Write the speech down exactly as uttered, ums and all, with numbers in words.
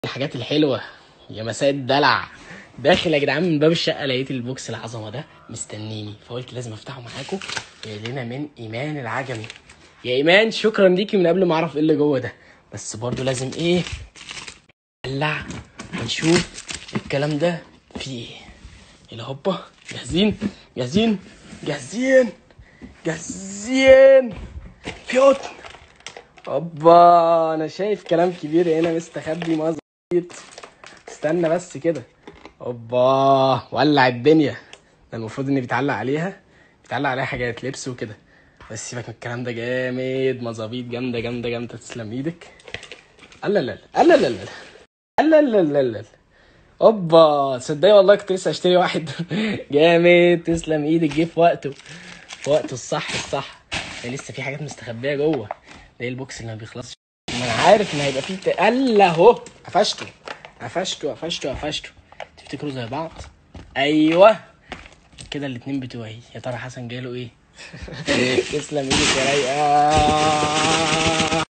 الحاجات الحلوه يا مساء الدلع. داخل يا جدعان من باب الشقه لقيت البوكس العظمه ده مستنيني، فقلت لازم افتحه معاكم. جاي لنا من ايمان العجمي. يا ايمان شكرا ليكي من قبل ما اعرف ايه اللي جوه ده، بس برضو لازم ايه نقلع ونشوف الكلام ده فيه ايه. يلا هوبا، جاهزين جاهزين جاهزين جاهزين في قطن. هوبا، انا شايف كلام كبير هنا مستخبي مظبوط. استنى بس كده. هوبا، ولع الدنيا. ده المفروض ان بيتعلق عليها بيتعلق عليها حاجات لبس وكده، بس سيبك من الكلام ده. جامد، مظابيط جامده جامده جامده، تسلم ايدك. لا لا لا لا لا لا لا لا لا لا. هوبا، تصدقي والله كنت لسه اشتري واحد. جامد، تسلم ايدك، جه في وقته في وقته الصح الصح. ده لسه في حاجات مستخبيه جوه. ده ايه البوكس اللي ما بيخلصش؟ ما انا عارف ان هيبقى فيه تقل اهو. قفشته قفشته قفشته قفشته. تفتكروا زي بعض؟ ايوه كده الاتنين بتوعي. يا ترى حسن جايله ايه؟ تسلم ايدك يا رايقه.